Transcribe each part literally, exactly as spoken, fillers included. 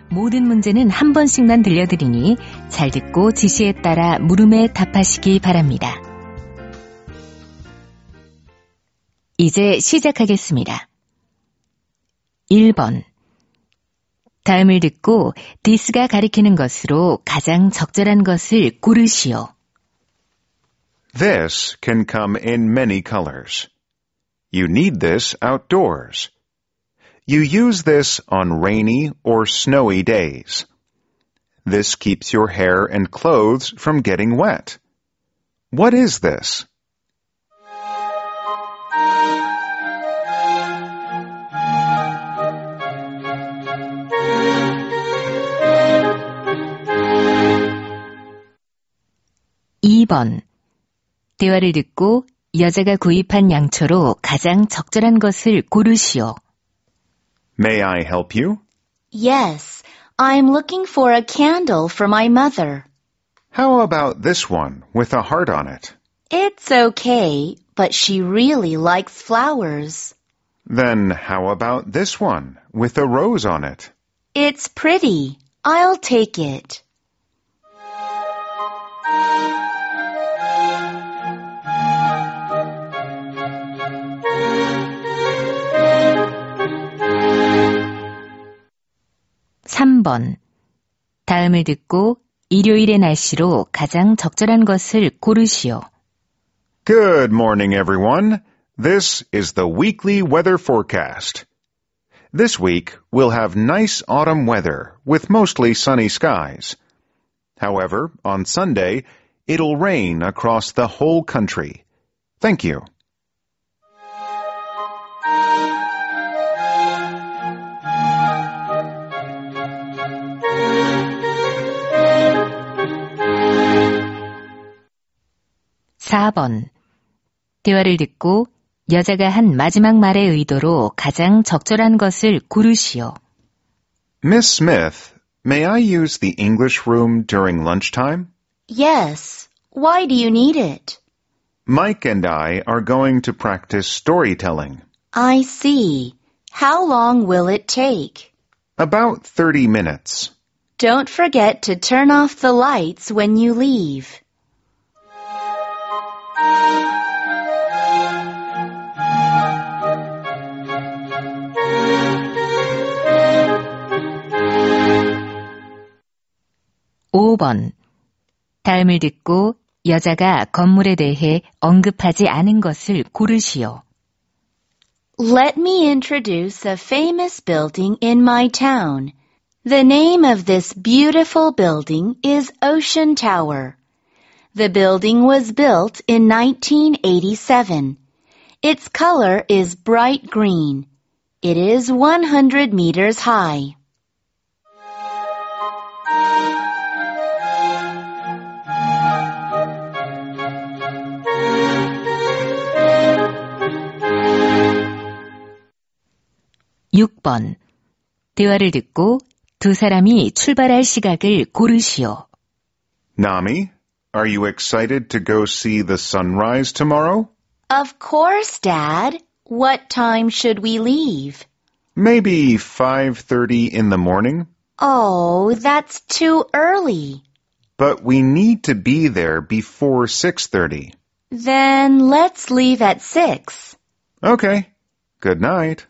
모든 문제는 한 번씩만 들려드리니 잘 듣고 지시에 따라 물음에 답하시기 바랍니다. 이제 시작하겠습니다. 일 번. 다음을 듣고 this가 가리키는 것으로 가장 적절한 것을 고르시오. This can come in many colors. You need this outdoors. You use this on rainy or snowy days. This keeps your hair and clothes from getting wet. What is this? 이 번. 대화를 듣고 여자가 구입한 양초로 가장 적절한 것을 고르시오. May I help you? Yes, I'm looking for a candle for my mother. How about this one with a heart on it? It's okay, but she really likes flowers. Then how about this one with a rose on it? It's pretty. I'll take it. 삼 번. 다음을 듣고 일요일의 날씨로 가장 적절한 것을 고르시오. Good morning, everyone. This is the weekly weather forecast. This week, we'll have nice autumn weather with mostly sunny skies. However, on Sunday, it'll rain across the whole country. Thank you. 사 번. 대화를 듣고 여자가 한 마지막 말의 의도로 가장 적절한 것을 고르시오. Miss Smith, may I use the English room during lunchtime? Yes. Why do you need it? Mike and I are going to practice storytelling. I see. How long will it take? About thirty minutes. Don't forget to turn off the lights when you leave. 오 번. 다음을 듣고 여자가 건물에 대해 언급하지 않은 것을 고르시오. Let me introduce a famous building in my town. The name of this beautiful building is Ocean Tower. The building was built in nineteen eighty-seven. Its color is bright green. It is one hundred meters high. 육 번. 대화를 듣고 두 사람이 출발할 시각을 고르시오. Nami, are you excited to go see the sunrise tomorrow? Of course, Dad. What time should we leave? Maybe five thirty in the morning? Oh, that's too early. But we need to be there before six thirty. Then let's leave at six. Okay. Good night.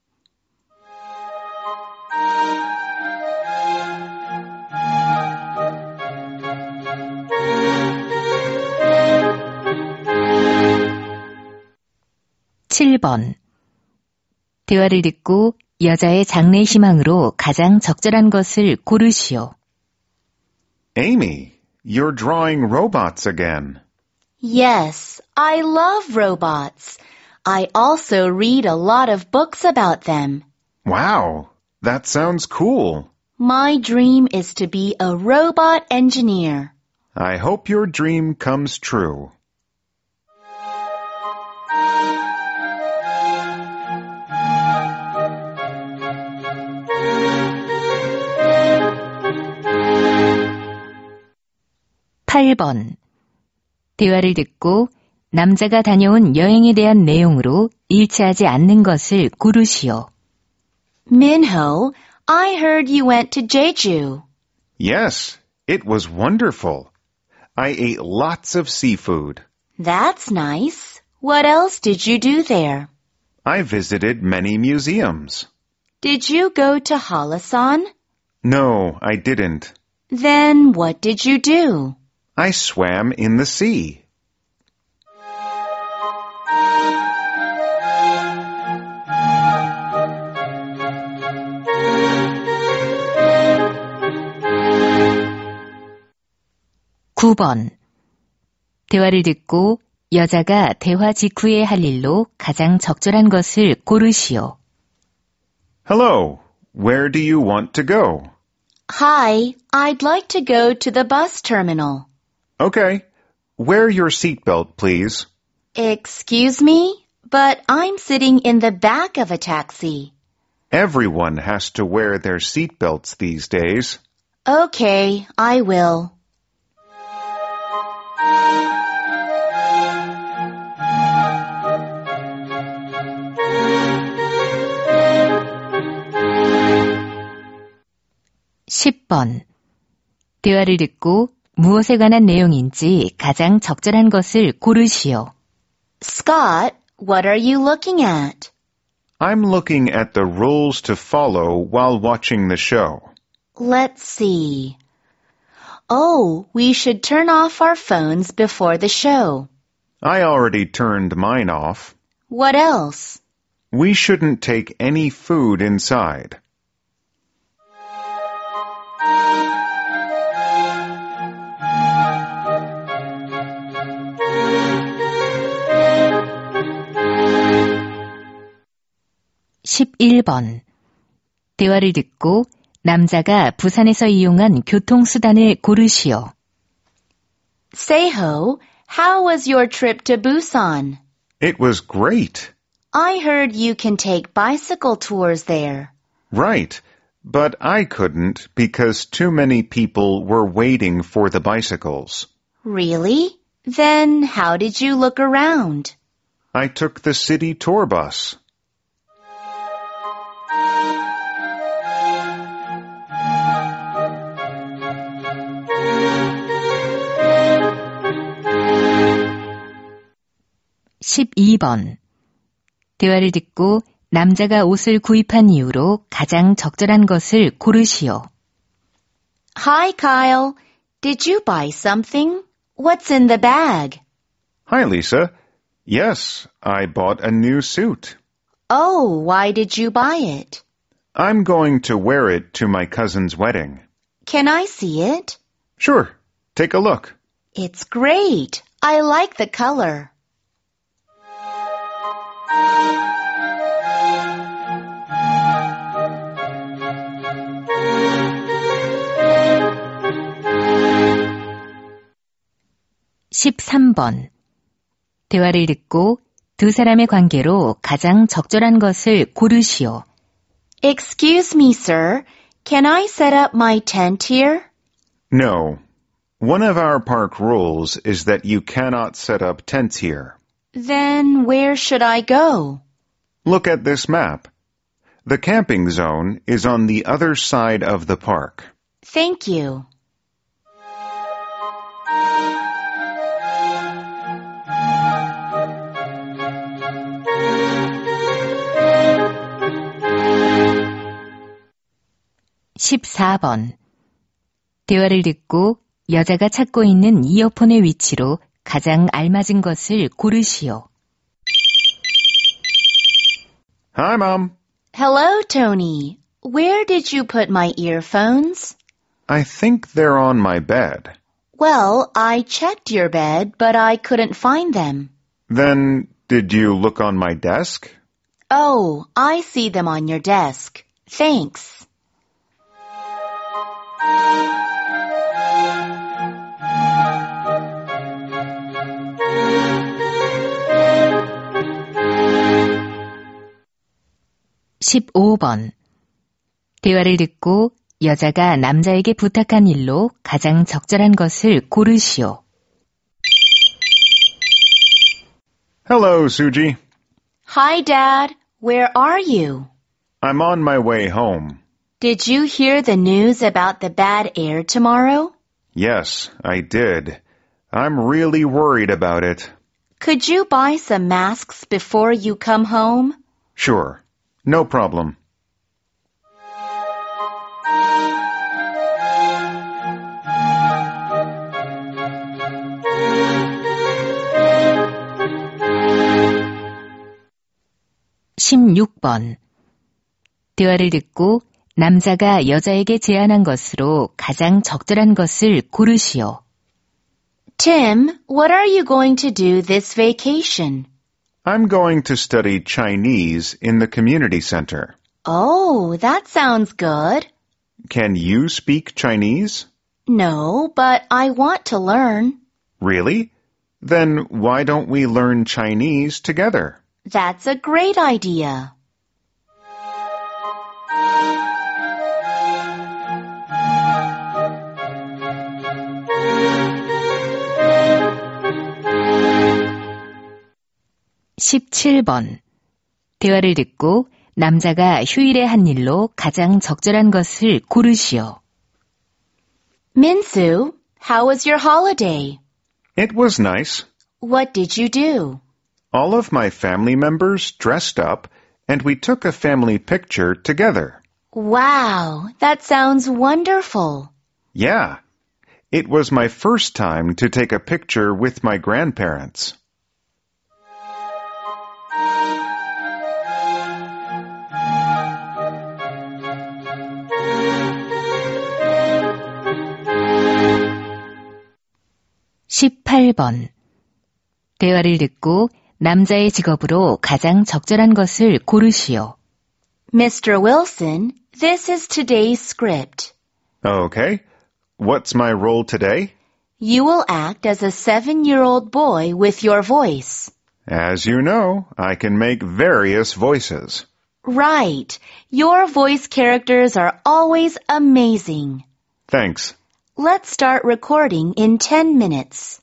칠 번. 대화를 듣고 여자의 장래 희망으로 가장 적절한 것을 고르시오. Amy, you're drawing robots again. Yes, I love robots. I also read a lot of books about them. Wow, that sounds cool. My dream is to be a robot engineer. I hope your dream comes true. 팔 번. 대화를 듣고 남자가 다녀온 여행에 대한 내용으로 일치하지 않는 것을 고르시오. Minho, I heard you went to Jeju. Yes, it was wonderful. I ate lots of seafood. That's nice. What else did you do there? I visited many museums. Did you go to Hallasan? No, I didn't. Then what did you do? I swam in the sea. 구 번. 대화를 듣고 여자가 대화 직후에 할 일로 가장 적절한 것을 고르시오. Hello, where do you want to go? Hi, I'd like to go to the bus terminal. Okay, wear your seatbelt, please. Excuse me, but I'm sitting in the back of a taxi. Everyone has to wear their seatbelts these days. Okay, I will. 십 번. 대화를 듣고 무엇에 관한 내용인지 가장 적절한 것을 고르시오. Scott, what are you looking at? I'm looking at the rules to follow while watching the show. Let's see. Oh, we should turn off our phones before the show. I already turned mine off. What else? We shouldn't take any food inside. 십일 번. 대화를 듣고 남자가 부산에서 이용한 교통수단을 고르시오. Seiho, how was your trip to Busan? It was great. I heard you can take bicycle tours there. Right, but I couldn't because too many people were waiting for the bicycles. Really? Then how did you look around? I took the city tour bus. 십이 번. 대화를 듣고 남자가 옷을 구입한 이후로 가장 적절한 것을 고르시오. Hi, Kyle. Did you buy something? What's in the bag? Hi, Lisa. Yes, I bought a new suit. Oh, why did you buy it? I'm going to wear it to my cousin's wedding. Can I see it? Sure, take a look. It's great. I like the color. 십삼 번. 대화를 듣고 두 사람의 관계로 가장 적절한 것을 고르시오. Excuse me, sir. Can I set up my tent here? No. One of our park rules is that you cannot set up tents here. Then where should I go? Look at this map. The camping zone is on the other side of the park. Thank you. 십사 번. 대화를 듣고 여자가 찾고 있는 이어폰의 위치로 가장 알맞은 것을 고르시오. Hi, Mom. Hello, Tony. Where did you put my earphones? I think they're on my bed. Well, I checked your bed, but I couldn't find them. Then, did you look on my desk? Oh, I see them on your desk. Thanks. 십오 번. 대화를 듣고 여자가 남자에게 부탁한 일로 가장 적절한 것을 고르시오. Hello, Suji. Hi, Dad. Where are you? I'm on my way home. Did you hear the news about the bad air tomorrow? Yes, I did. I'm really worried about it. Could you buy some masks before you come home? Sure. No problem. 십육 번. 대화를 듣고 남자가 여자에게 제안한 것으로 가장 적절한 것을 고르시오. Tim, what are you going to do this vacation? I'm going to study Chinese in the community center. Oh, that sounds good. Can you speak Chinese? No, but I want to learn. Really? Then why don't we learn Chinese together? That's a great idea. 십칠 번. 대화를 듣고 남자가 휴일에 한 일로 가장 적절한 것을 고르시오. Minsu, how was your holiday? It was nice. What did you do? All of my family members dressed up and we took a family picture together. Wow, that sounds wonderful. Yeah. It was my first time to take a picture with my grandparents. 십팔 번. 대화를 듣고 남자의 직업으로 가장 적절한 것을 고르시오. Mister Wilson, this is today's script. Okay. What's my role today? You will act as a seven-year-old boy with your voice. As you know, I can make various voices. Right. Your voice characters are always amazing. Thanks. Let's start recording in ten minutes.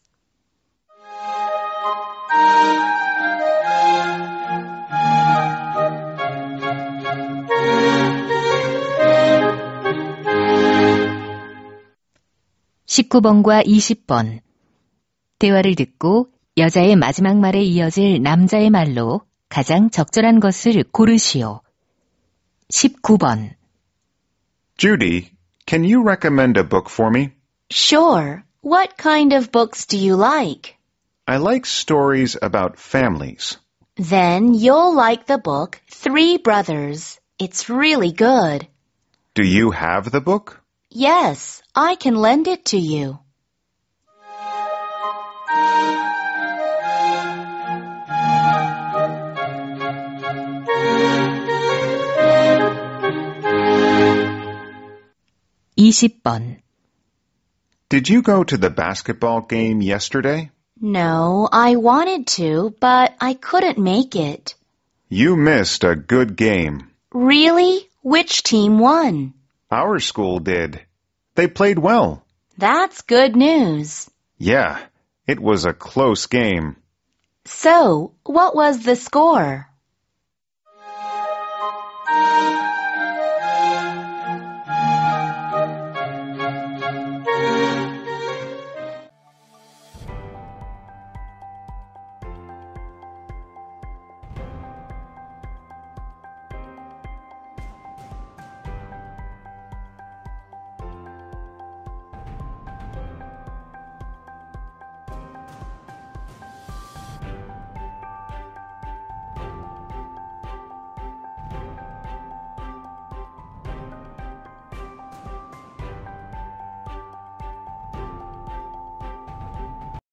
십구 번과 이십 번. 대화를 듣고 여자의 마지막 말에 이어질 남자의 말로 가장 적절한 것을 고르시오. 십구 번. Judy, can you recommend a book for me? Sure. What kind of books do you like? I like stories about families. Then you'll like the book Three Brothers. It's really good. Do you have the book? Yes, I can lend it to you. 이십 번. Did you go to the basketball game yesterday? No, I wanted to, but I couldn't make it. You missed a good game. Really? Which team won? Our school did. They played well. That's good news. Yeah, it was a close game. So, what was the score?